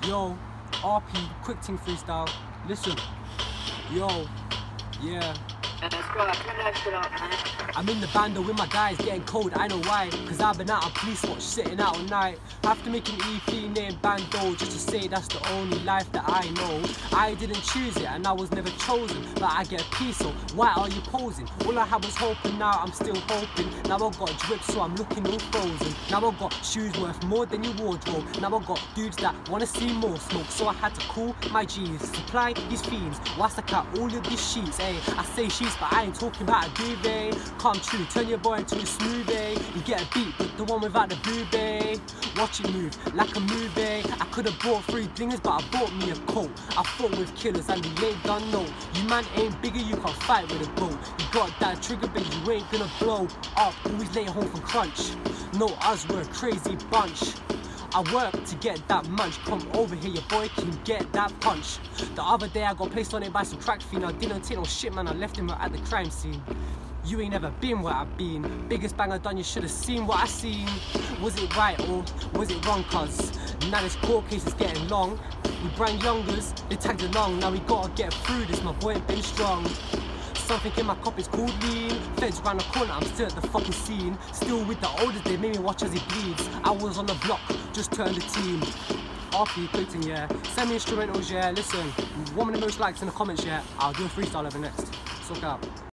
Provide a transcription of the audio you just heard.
Yo, RP, quick ting freestyle. Listen. Yo, yeah. Let's go, turn that shit up, man. I'm in the bando with my guys, getting cold, I know why. Cause I've been out on police watch, sitting out all night. Have to make an EP named Bando, just to say that's the only life that I know. I didn't choose it and I was never chosen, but I get a piece, so why are you posing? All I had was hope and now I'm still hoping. Now I've got drip, so I'm looking all frozen. Now I've got shoes worth more than your wardrobe. Now I've got dudes that wanna see more smoke, so I had to call my G's, supply these fiends, whilst I cut all of these sheets. Ay, I say sheets, but I ain't talking about a duvet. Come true, turn your boy into a smoothie. You get a beat, but the one without the boobie. Watch it move like a movie. I could've bought 3 dingers, but I bought me a coat. I fought with killers and we ain't done no. You man ain't bigger, you can't fight with a bow. You got that trigger, but you ain't gonna blow up. Always late home from crunch. No, us were a crazy bunch. I work to get that munch. Come over here, your boy can get that punch. The other day I got placed on it by some crack fiend. I didn't take no shit, man, I left him at the crime scene. You ain't never been where I've been. Biggest bang I done, you should've seen what I seen. Was it right or was it wrong? Cause now this court case is getting long. We brand youngers, they tagged along. Now we gotta get through this, my boy ain't been strong. Something in my cup is called lean. Feds round the corner, I'm still at the fucking scene. Still with the oldest, they made me watch as he bleeds. I was on the block, just turned the team. RP, clicking, yeah. Send me instrumentals, yeah. Listen, one of the most likes in the comments, yeah. I'll do a freestyle over next. Suck out.